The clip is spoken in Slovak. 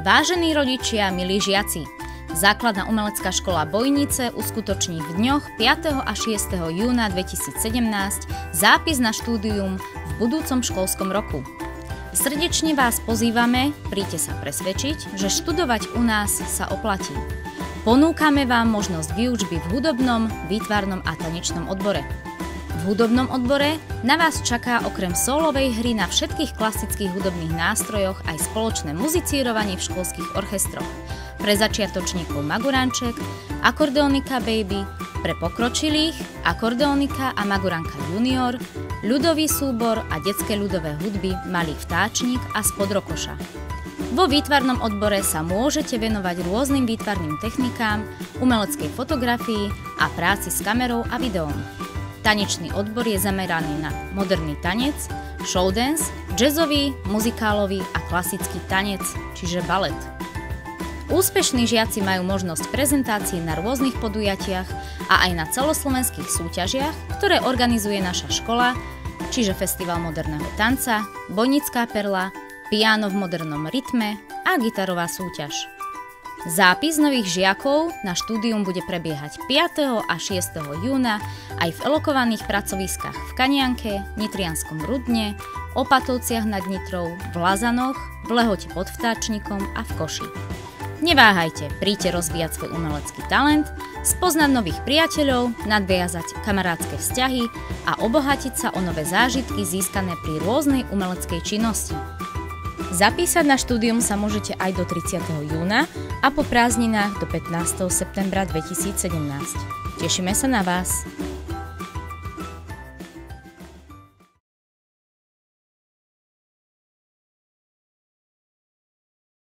Vážení rodičia, milí žiaci, Základná umelecká škola Bojnice uskutoční v dňoch 5. a 6. júna 2017 zápis na štúdium v budúcom školskom roku. Srdečne vás pozývame, príďte sa presvedčiť, že študovať u nás sa oplatí. Ponúkame vám možnosť výučby v hudobnom, výtvarnom a tanečnom odbore. V hudobnom odbore na vás čaká okrem solovej hry na všetkých klasických hudobných nástrojoch aj spoločné muzicírovanie v školských orchestroch. Pre začiatočníkov Maguranček, Akordeonika Baby, pre pokročilých Akordeonika a Maguranka Junior, ľudový súbor a detské ľudové hudby Malý vtáčnik a Spod rokoša. Vo výtvarnom odbore sa môžete venovať rôznym výtvarným technikám, umeleckej fotografii a práci s kamerou a videom. Tanečný odbor je zameraný na moderný tanec, showdance, jazzový, muzikálový a klasický tanec, čiže balet. Úspešní žiaci majú možnosť prezentácií na rôznych podujatiach a aj na celoslovenských súťažiach, ktoré organizuje naša škola, čiže Festival moderného tanca, Bojnická perla, piano v modernom rytme a gitarová súťaž. Zápis nových žiakov na štúdium bude prebiehať 5. a 6. júna aj v elokovaných pracoviskách v Kanianke, Nitrianskom Rudne, Opatovciach nad Nitrou, v Lazanoch, v Lehote pod Vtáčnikom a v Koši. Neváhajte, príďte rozvíjať svoj umelecký talent, spoznať nových priateľov, nadviazať kamarátske vzťahy a obohatiť sa o nové zážitky získané pri rôznej umeleckej činnosti. Zapísať na štúdium sa môžete aj do 30. júna a po prázdninách do 15. septembra 2017. Tešíme sa na vás!